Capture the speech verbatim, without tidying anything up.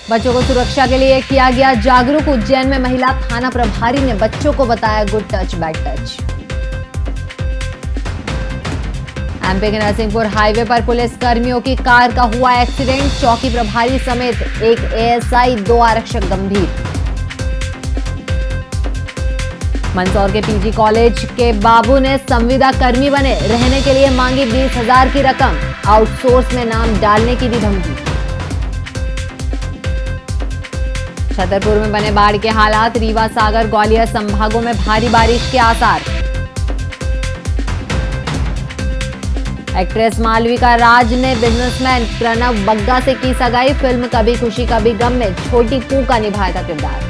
बच्चों को सुरक्षा के लिए किया गया जागरूक। उज्जैन में महिला थाना प्रभारी ने बच्चों को बताया good touch bad touch. MP के नरसिंहपुर हाईवे पर पुलिस कर्मियों की कार का हुआ एक्सीडेंट। चौकी प्रभारी समेत एक एएसआई, दो आरक्षक गंभीर। मंदसौर के पीजी कॉलेज के बाबू ने संविदा कर्मी बने, रहने के लिए मांगी बीस हजार की रकम। आउटसोर्स में नाम डालने की दी धमकी। छतरपुर में बने बाढ़ के हालात। रीवा, सागर, ग्वालियर संभागों में भारी बारिश के आसार। एक्ट्रेस मालविका राज ने बिजनेसमैन प्रणव बग्गा से की सगाई। फिल्म कभी खुशी कभी गम में छोटी पू का निभाया था किरदार।